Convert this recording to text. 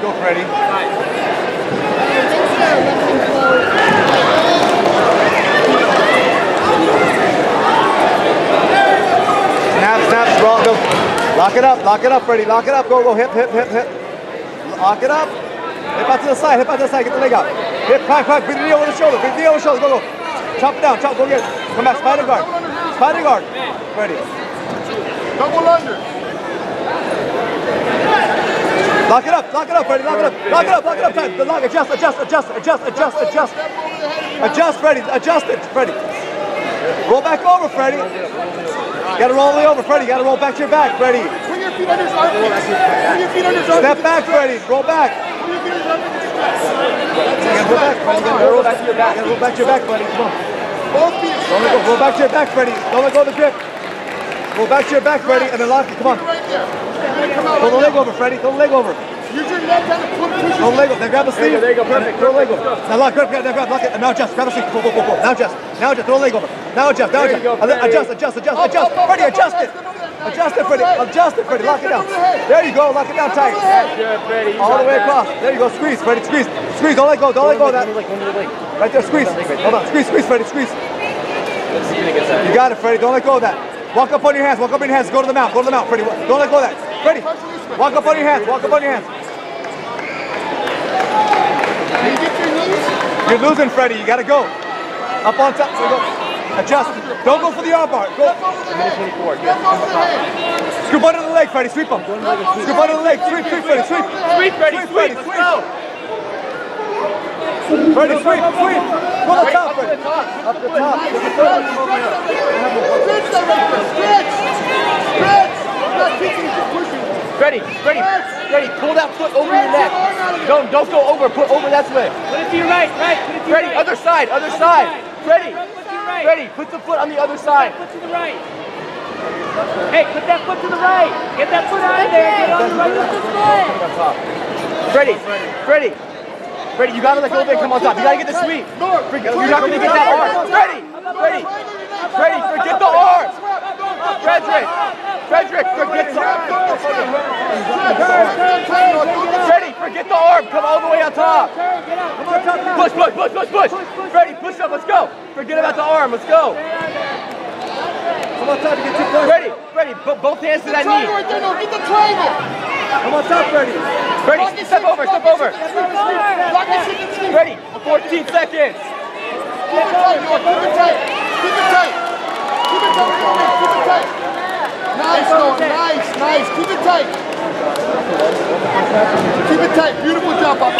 go, Freddie. Snap, roll, go. Lock it up, Freddie. Lock it up, go, hip. Lock it up. Hip out to the side, get the leg out. Hip, climb, bring the knee over the shoulder, go. Chop it down, go get it. Come back, spider guard. Freddie. Double under. Lock it up, Freddie, lock it up, time. Lock, adjust, Freddie, adjust it, Freddie. Roll back over, Freddie. You gotta roll all the way over, Freddie. You gotta roll back to your back, Freddie. Bring your feet under his armpits. Step back, Freddie. Roll back. Bring your feet under his armpits. Roll back, Freddie. You gotta roll back to your back. Roll back to your back, Freddie. Come on. Both feet. Roll back to your back, Freddie. Don't let go of the grip. Roll back to your back, Freddie, and then lock it. Come on. Right there. Throw the leg over, Freddie. Throw the leg over. Use your leg down and push it. Throw the leg over. Then grab the sleeve. There you go. Perfect. Throw the leg over. Now lock it. And now adjust. Grab the sleeve. Pull. Now adjust. Throw the leg over. Now adjust. Adjust. Freddie, adjust it. Adjust it, Freddie. Lock it down. There you go. Lock it down tight. Good, Freddie. All the way across. There you go. Squeeze, Freddie. Squeeze. Don't let go. That. Right there. Squeeze. Hold on. Squeeze, Freddie. Squeeze. You got it, Freddie. Don't let go of that. Walk up on your hands. Go to the mount, Freddie. Don't let go of that. Freddie, walk up on your hands. You're losing, Freddie. You got to go. Up on top. So go. Adjust. Don't go for the arm bar. Go. Scoop under the leg, Freddie. Sweep him. Scoop under the leg. Sweep, Freddie. Sweep. Freddie. Let's go. Freddie, sweep. Go to the top, Freddie. Up the top. Freddie, pull that foot over your neck. Don't go over, put over that way. Put it to your right. Freddie, other side. Freddie, put the foot on the other side. Put to the right. Hey, put that foot to the right. Get that foot out of there. Get on the right foot. Freddie, you gotta let go of it and come on top. You gotta get the sweep. You're not gonna get that arm. Freddie, forget the arm. Frederick, forget the arm. Freddie, forget the arm. Come all the way on top. Push. Freddie, push up. Let's go. Forget about the arm. Let's go. Come on top to get 2 points. Freddie, both hands to that knee. Get the triangle. Come on top, Freddie. Freddie, step over. Freddie, 14 seconds. Keep it tight. Nice. Keep it tight. Beautiful job, Papa.